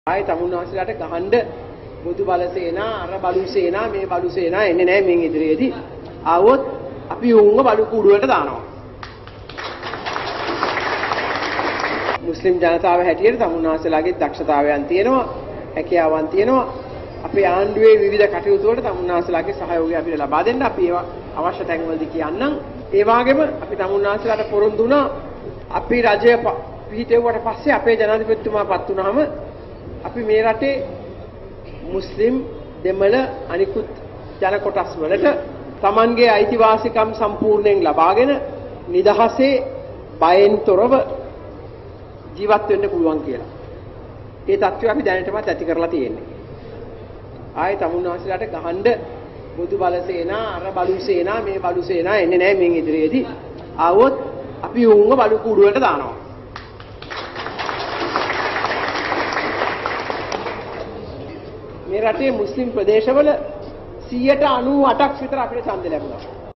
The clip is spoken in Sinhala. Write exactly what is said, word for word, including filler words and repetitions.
ආයේ තමුන්වහන්සේලාට ගහන්න බුදු බලසේනා අර බලුසේනා මේ බලුසේනා එන්නේ නැහැ මින් ඉදිරියේදී. ආවොත් අපි උන්ව බලු කුඩුවට දානවා. මුස්ලිම් ජනතාව හැටියට තමුන්වහන්සේලාගේ දක්ෂතාවයන් තියෙනවා, හැකියාවන් තියෙනවා. අපේ ආණ්ඩුවේ විවිධ කටයුතු වලට තමුන්වහන්සේලාගේ සහයෝගය අපිට ලබා දෙන්න අපි ඒවා අවශ්‍ය තැන්වලදී කියන්නම්. ඒ වගේම අපි තමුන්වහන්සේලාට පොරොන්දු වුණා අපි රජය පිහිටෙව්වට පස්සේ අපේ ජනාධිපතිතුමාපත් වුණාම අපි මේ රටේ මුස්ලිම් දෙමළ අනිකුත් ජන කොටස් වලට Tamanගේ අයිතිවාසිකම් සම්පූර්ණයෙන් ලබාගෙන නිදහසේ බයෙන් තොරව ජීවත් වෙන්න පුළුවන් කියලා. ඒ තත්ත්වය අපි දැනටමත් ඇති කරලා තියෙන්නේ. ආයේ තමුන්වහන්සේලාට ගහන්න බුදු බලසේනා අර බලුසේනා මේ බලුසේනා එන්නේ නැහැ මින් ඉදිරියේදී. ආවොත් අපි උන්ව බලු කුඩුවට දානවා. මේ රටේ මුස්ලිම් ප්‍රදේශවල සියයට අනූඅටක් විතර අපිට ඡන්ද ලැබුණා.